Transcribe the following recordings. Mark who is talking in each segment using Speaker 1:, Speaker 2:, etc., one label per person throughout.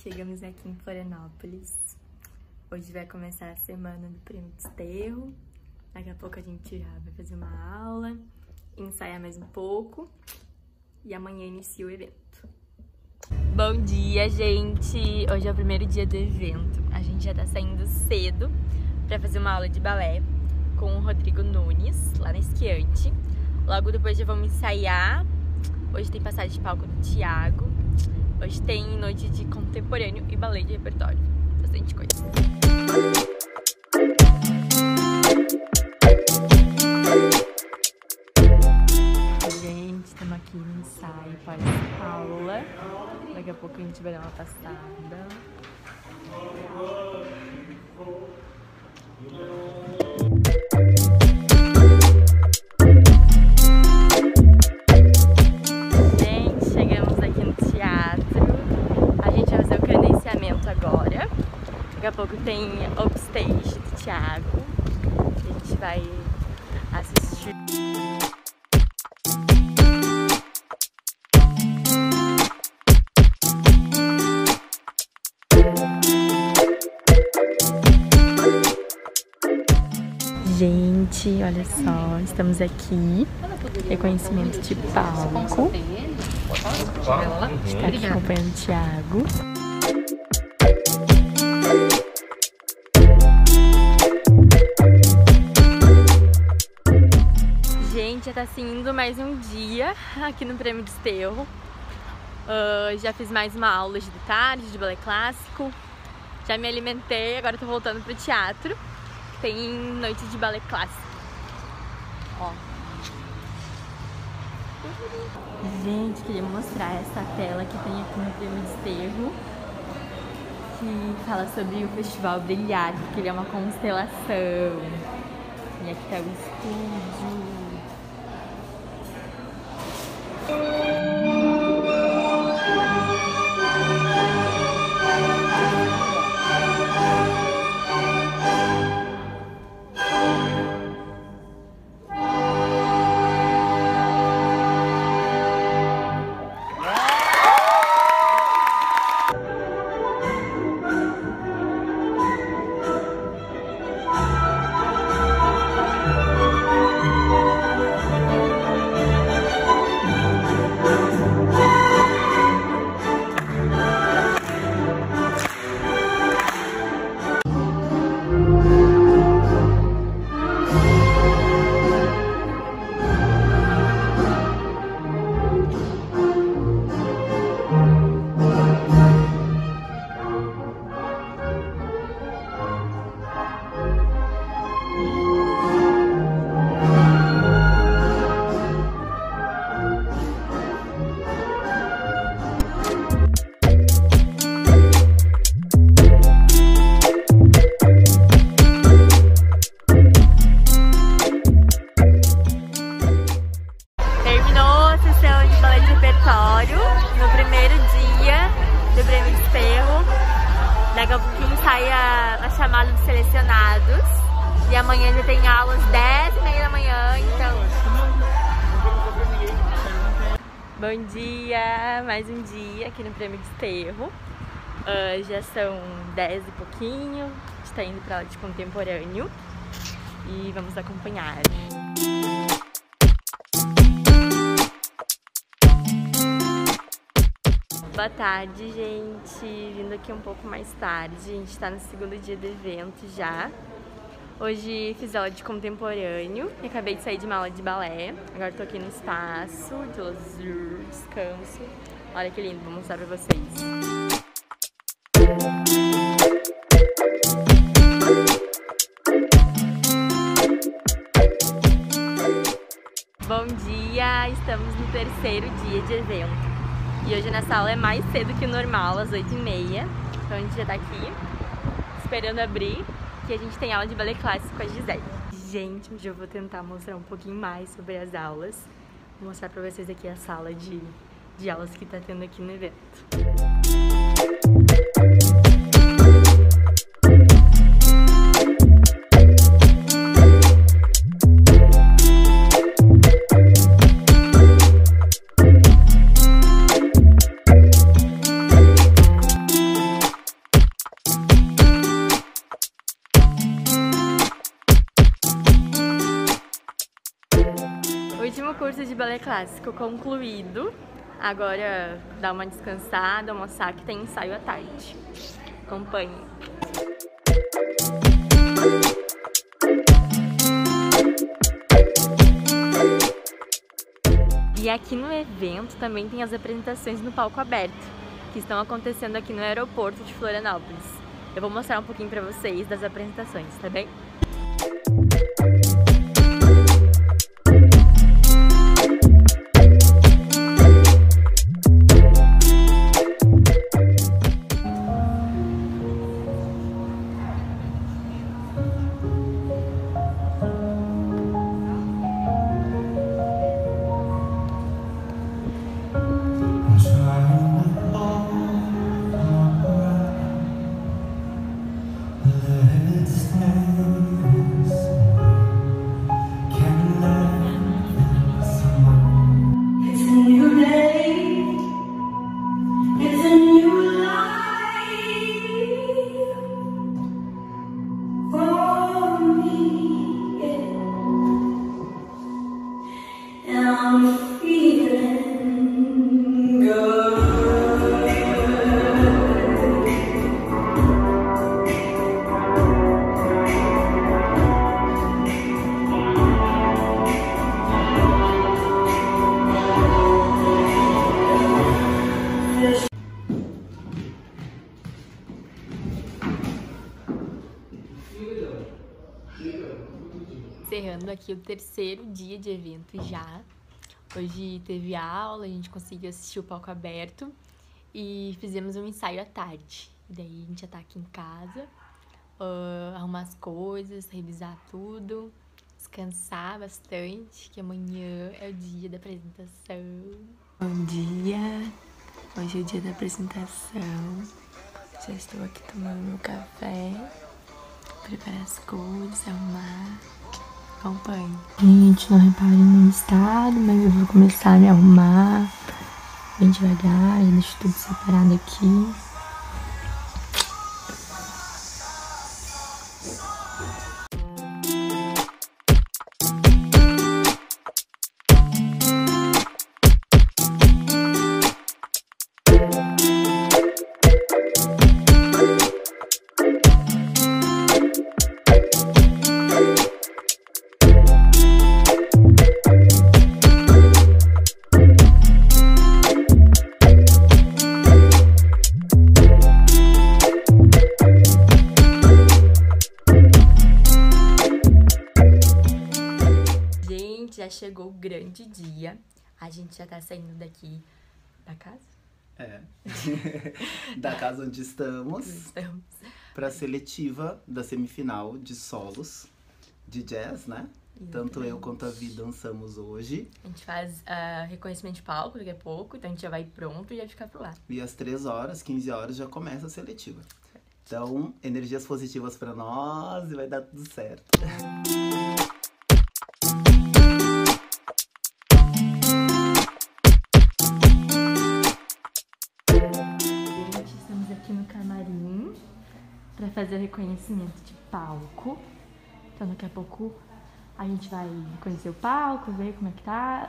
Speaker 1: Chegamos aqui em Florianópolis. Hoje vai começar a semana do Prêmio Desterro. Daqui a pouco a gente já vai fazer uma aula, ensaiar mais um pouco e amanhã inicia o evento. Bom dia, gente! Hoje é o primeiro dia do evento. A gente já tá saindo cedo pra fazer uma aula de balé com o Rodrigo Nunes, lá na Esquiante. Logo depois já vamos ensaiar. Hoje tem passagem de palco do Thiago. Hoje tem noite de contemporâneo e balé de repertório. Bastante coisa. Gente, estamos aqui no ensaio para essa aula. Daqui a pouco a gente vai dar uma passada. Gente, chegamos aqui no teatro. A gente vai fazer o credenciamento agora. Daqui a pouco tem upstage do Thiago. A gente vai assistir. Gente, olha só, estamos aqui, reconhecimento de palco. Está aqui acompanhando o Thiago. Gente, já tá indo mais um dia aqui no Prêmio Desterro. Já fiz mais uma aula de tarde, de balé clássico. Já me alimentei, agora tô voltando pro teatro. Tem noite de balé clássico. Ó. Gente, queria mostrar essa tela que tem aqui no Prêmio Desterro, que fala sobre o Festival Brilhar, que ele é uma constelação. E aqui tá o estúdio. No primeiro dia do Prêmio Desterro. Daqui a pouquinho sai a chamada dos selecionados. E amanhã já tem aulas 10h30 da manhã, então... Bom dia! Mais um dia aqui no Prêmio Desterro. Já são 10 e pouquinho. A gente tá indo pra aula de contemporâneo. E vamos acompanhar. Boa tarde, gente. Vindo aqui um pouco mais tarde. A gente tá no segundo dia do evento já. Hoje fiz aula de contemporâneo e acabei de sair de uma aula de balé. Agora tô aqui no espaço de descanso. Olha que lindo, vou mostrar pra vocês. Bom dia, estamos no terceiro dia de evento. E hoje nessa aula é mais cedo que o normal, às 8h30. Então a gente já tá aqui esperando abrir, que a gente tem aula de balé clássico com a Gisele. Gente, hoje eu vou tentar mostrar um pouquinho mais sobre as aulas. Vou mostrar pra vocês aqui a sala de aulas que tá tendo aqui no evento. curso de balé clássico concluído. Agora dá uma descansada, almoçar, que tem ensaio à tarde. Acompanhe. E aqui no evento também tem as apresentações no palco aberto, que estão acontecendo aqui no aeroporto de Florianópolis. Eu vou mostrar um pouquinho pra vocês das apresentações, tá bem? Encerrando aqui o terceiro dia de evento já. Hoje teve aula, a gente conseguiu assistir o palco aberto e fizemos um ensaio à tarde. E daí a gente já tá aqui em casa, arrumar as coisas, revisar tudo, descansar bastante, que amanhã é o dia da apresentação. Bom dia! Hoje é o dia da apresentação. Já estou aqui tomando meu café, preparar as coisas, arrumar. Acompanhe. Gente, não reparem no meu estado, mas eu vou começar a me arrumar bem devagar, eu deixo tudo separado aqui. Já chegou o grande dia. A gente já tá saindo daqui da casa?
Speaker 2: É. Da casa onde estamos. Pra seletiva da semifinal de solos de jazz, né? Exatamente. Tanto eu quanto a Vi dançamos hoje.
Speaker 1: A gente faz reconhecimento de palco daqui a pouco, então a gente já vai pronto e vai ficar pro lado.
Speaker 2: E às 3 horas, 15 horas já começa a seletiva. Então, energias positivas pra nós e vai dar tudo certo.
Speaker 1: Aqui no camarim para fazer o reconhecimento de palco. Então daqui a pouco a gente vai conhecer o palco, ver como é que tá.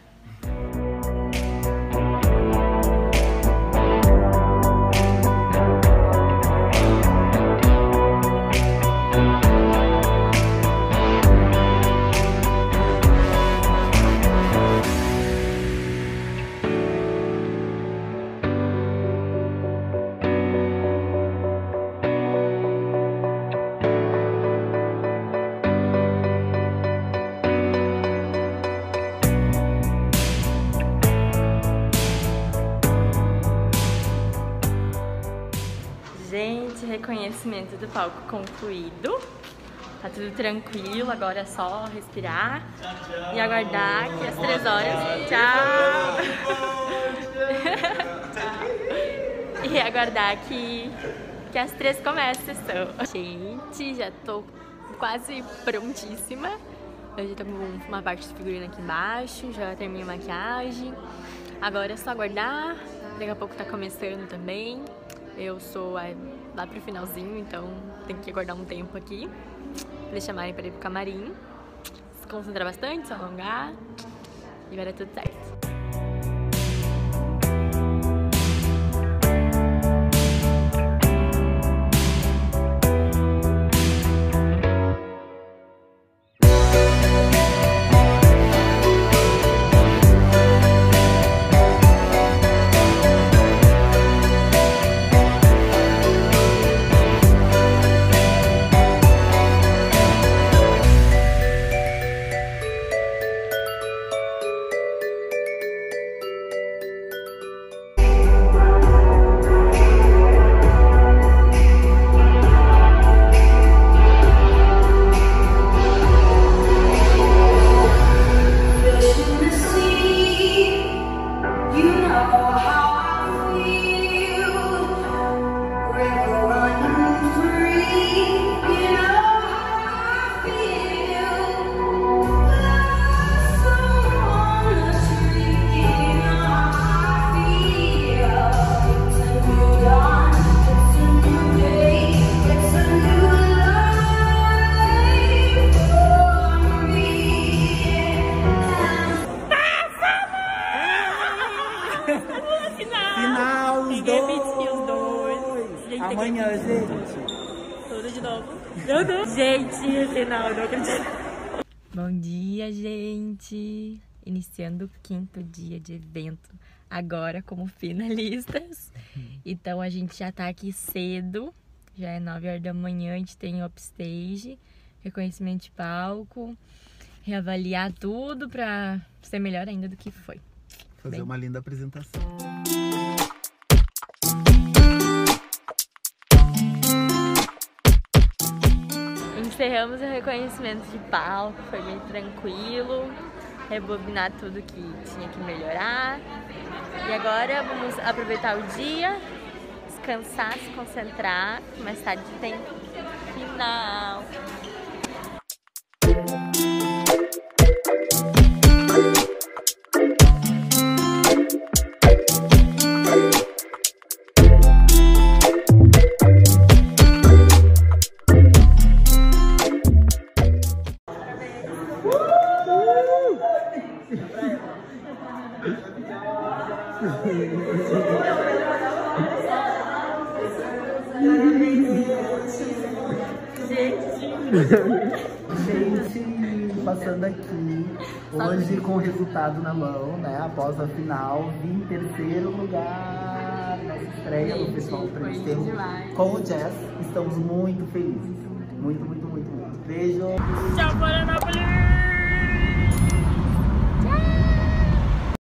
Speaker 1: Gente, reconhecimento do palco concluído. Tá tudo tranquilo, agora é só respirar e aguardar que às 3 horas... Tchau! E aguardar que às 3 começa a sessão. Gente, já tô quase prontíssima. Eu já tô com uma parte de figurino aqui embaixo, já terminei a maquiagem. Agora é só aguardar, daqui a pouco tá começando também. Eu sou lá pro finalzinho, então tem que aguardar um tempo aqui pra eles chamarem pra ir pro camarim. Se concentrar bastante, se alongar e vai dar tudo certo.
Speaker 2: Final, os dois. Amanhã, gente.
Speaker 1: Tudo de novo. Meu Deus. Gente, final, não acredito. Bom dia, gente. Iniciando o 5º dia de evento. Agora como finalistas. Então a gente já tá aqui cedo. Já é 9 horas da manhã. A gente tem upstage, reconhecimento de palco, reavaliar tudo pra ser melhor ainda do que foi.
Speaker 2: Fazer uma linda apresentação.
Speaker 1: Encerramos o reconhecimento de palco, foi bem tranquilo, rebobinar tudo que tinha que melhorar. E agora vamos aproveitar o dia, descansar, se concentrar, que mais tarde tem final.
Speaker 2: Gente, passando aqui, hoje com o resultado na mão, né? Após a final, vim em 3º lugar na estreia no Festival Prêmio de Terror com o Jazz. Estamos muito felizes. Muito. Beijo!